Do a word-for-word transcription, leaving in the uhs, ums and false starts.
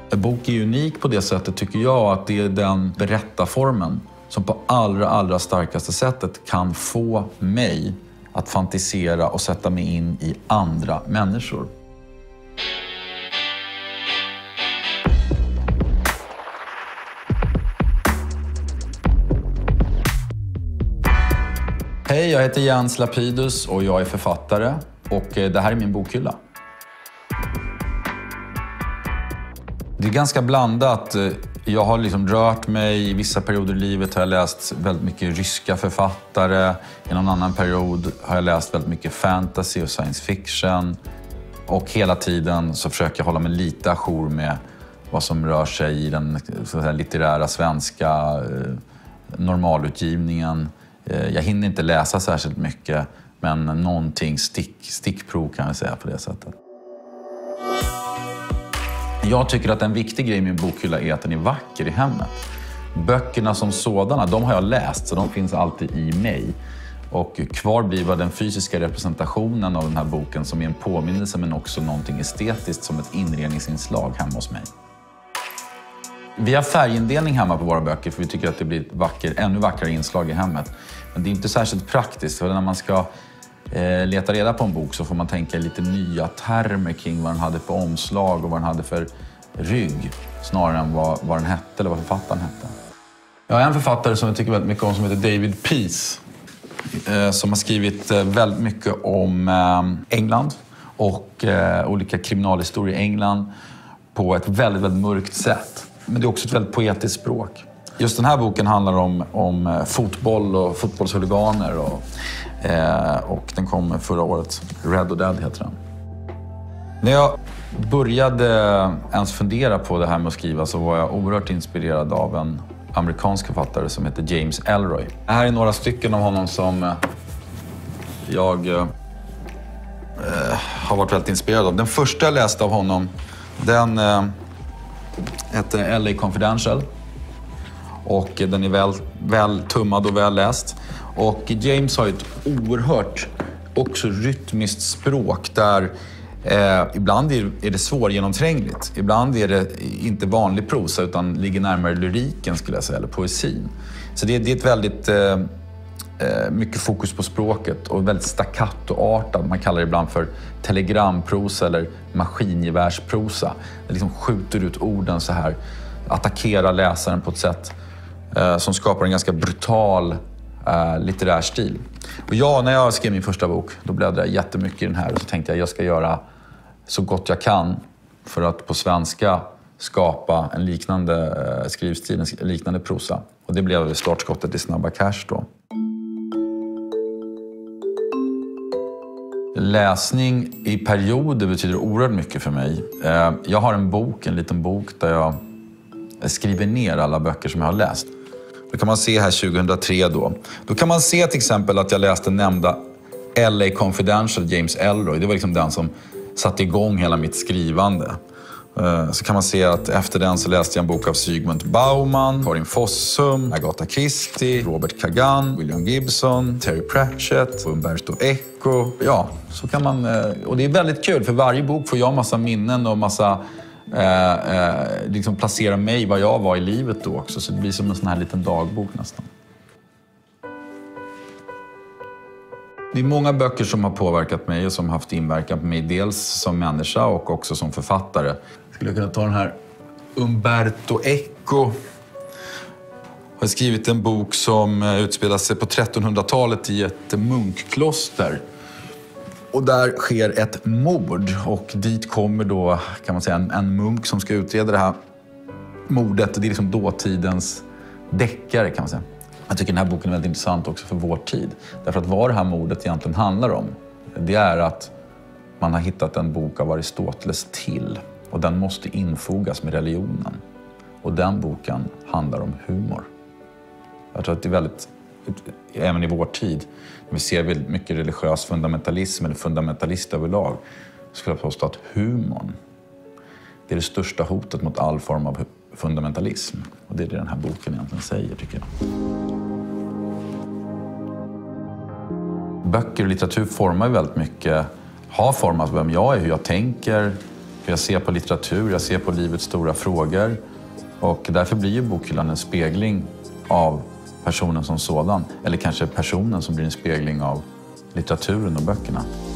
En bok är unik på det sättet, tycker jag, att det är den berättarformen som på allra, allra starkaste sättet kan få mig att fantisera och sätta mig in i andra människor. Hej, jag heter Jens Lapidus och jag är författare och det här är min bokhylla. Det är ganska blandat. Jag har liksom rört mig i vissa perioder i livet. Har jag läst väldigt mycket ryska författare. I någon annan period har jag läst väldigt mycket fantasy och science fiction. Och hela tiden så försöker jag hålla mig lite ajour med vad som rör sig i den så att säga, litterära svenska eh, normalutgivningen. Eh, jag hinner inte läsa särskilt mycket, men någonting stick, stickprov kan jag säga på det sättet. Jag tycker att en viktig grej med min bokhylla är att den är vacker i hemmet. Böckerna som sådana, de har jag läst, så de finns alltid i mig. Och kvar blir bara den fysiska representationen av den här boken som är en påminnelse, men också någonting estetiskt som ett inredningsinslag hemma hos mig. Vi har färgindelning hemma på våra böcker för vi tycker att det blir ett vacker, ännu vackrare inslag i hemmet. Men det är inte särskilt praktiskt, för när man ska eh, leta reda på en bok så får man tänka lite nya termer kring vad den hade för omslag och vad den hade för rygg, snarare än vad, vad den hette eller vad författaren hette. Jag har en författare som jag tycker väldigt mycket om som heter David Peace, eh, som har skrivit eh, väldigt mycket om eh, England och eh, olika kriminalhistorier i England på ett väldigt, väldigt mörkt sätt. Men det är också ett väldigt poetiskt språk. Just den här boken handlar om, om fotboll och fotbollshuliganer. Och, eh, och den kom förra året. Red or Dead heter den. När jag började ens fundera på det här med att skriva så var jag oerhört inspirerad av en amerikansk författare som heter James Ellroy. Det här är några stycken av honom som jag eh, har varit väldigt inspirerad av. Den första jag läste av honom, den eh, heter L A Confidential. Och den är väl, väl tummad och väl läst. Och James har ett oerhört också rytmiskt språk där eh, ibland är, är det svårgenomträngligt. Ibland är det inte vanlig prosa utan ligger närmare lyriken skulle jag säga, eller poesin. Så det, det är ett väldigt eh, mycket fokus på språket och väldigt staccatoartad. Man kallar det ibland för telegramprosa eller maskingevärsprosa. Det liksom skjuter ut orden så här, attackerar läsaren på ett sätt eh, som skapar en ganska brutal eh, litterär stil. Och jag, när jag skrev min första bok, då bläddrade jag jättemycket i den här och så tänkte jag jag ska göra så gott jag kan för att på svenska skapa en liknande eh, skrivstil, en liknande prosa. Och det blev startskottet i Snabba Cash då. Läsning i perioder betyder oerhört mycket för mig. Jag har en bok, en liten bok där jag skriver ner alla böcker som jag har läst. Då kan man se här tjugohundratre då. Då kan man se till exempel att jag läste nämnda L A Confidential, James Ellroy. Det var liksom den som satte igång hela mitt skrivande. Så kan man se att efter den så läste jag en bok av Zygmunt Bauman, Karin Fossum, Agatha Christie, Robert Kagan, William Gibson, Terry Pratchett, Umberto Eco. Ja, så kan man... Och det är väldigt kul för varje bok får jag massa minnen och massa... Eh, eh, liksom placera mig var jag var i livet då också. Så det blir som en sån här liten dagbok nästan. Det är många böcker som har påverkat mig och som har haft inverkan på mig. Dels som människa och också som författare. Skulle jag kunna ta den här Umberto Eco. Har skrivit en bok som utspelar sig på trettonhundratalet i ett munkkloster. Och där sker ett mord och dit kommer då kan man säga en, en munk som ska utreda det här mordet. Det är liksom dåtidens deckare kan man säga. Jag tycker den här boken är väldigt intressant också för vår tid. Därför att vad det här mordet egentligen handlar om, det är att man har hittat en bok av Aristoteles till. Och den måste infogas med religionen. Och den boken handlar om humor. Jag tror att det är väldigt, även i vår tid, när vi ser väldigt mycket religiös fundamentalism eller fundamentalist överlag, så skulle jag påstå att humorn, det är det största hotet mot all form av fundamentalism. Och det är det den här boken egentligen säger, tycker jag. Böcker och litteratur formar väldigt mycket, har format vem jag är, hur jag tänker, För jag ser på litteratur, jag ser på livets stora frågor. Och därför blir ju bokhyllan en spegling av personen som sådan. Eller kanske personen som blir en spegling av litteraturen och böckerna.